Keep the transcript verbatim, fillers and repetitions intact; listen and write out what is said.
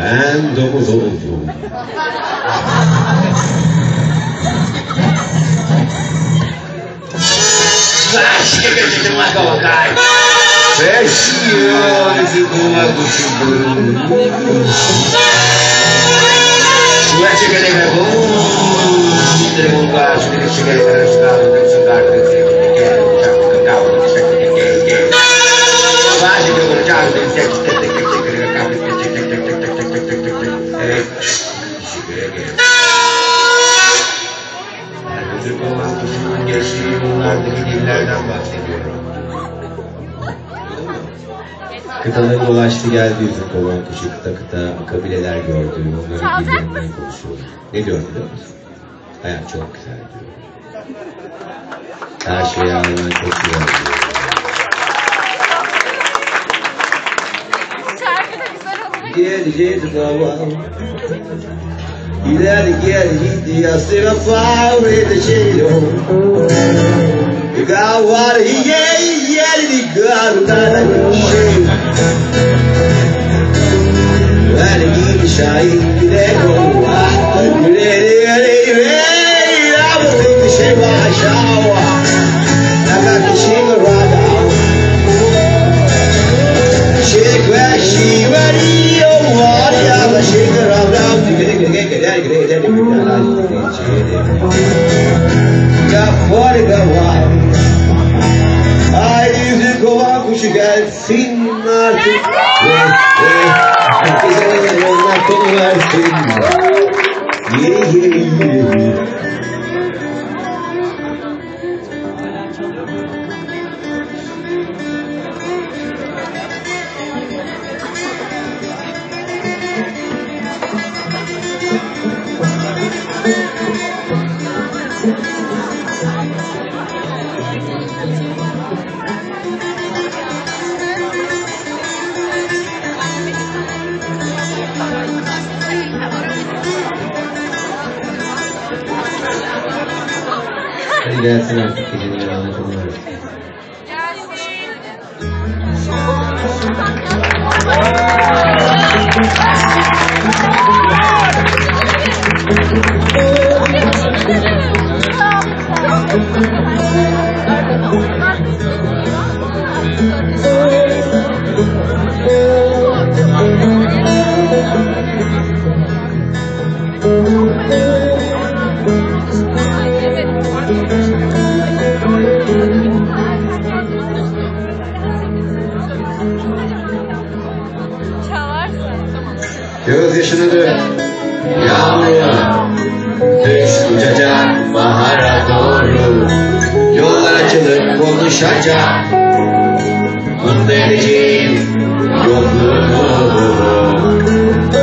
Ben domuz oldum. Acho que acredito mais colocar. Feche olhos e boa cochilo. Ué, chega de bom. Tem um gajo que chega de arrastado, tem um cigarro que quer, quer, cacau, quer, quer, quer. Vai, chega de arrastado, tem sexo, tem, tem, tem, tem, cacau, tem, tem, tem, tem, tem, tem, tem, tem, tem, tem. É, chega de Kıtaları dolaştı geldi yüzün kovan kuşu, kıta kıta kabileler gördü, onların dillerinden konuşuyordu. Ne diyor biliyor musun? Hayat çok güzel diyor. Her şeye rağmen çok güzel diyor. Geleceğiz babam. İleri gel gitti ya sıra favrede şeylo. Gavar ye yerli gardan şey. Ver gidi şahit bile kova. Güleri güleri güleri. Rabıtı bir şey başava. Nakat işim rada. Şek ve şiveri var ya da şek rada. Güleri güleri güleri güleri güleri. Ya fora gavar. Ay yüzü kovan kuşu gelsin artık. Herkese yollar konu versin. Yeri yeri yeri. Hadi gelsin artık geceleri anlatalım artık. Göz yaşını dök, yağmuruna, düş uçacak bahara doğru. Yollar açılıp konuşacak, mutlu edeceğim yokluğunu.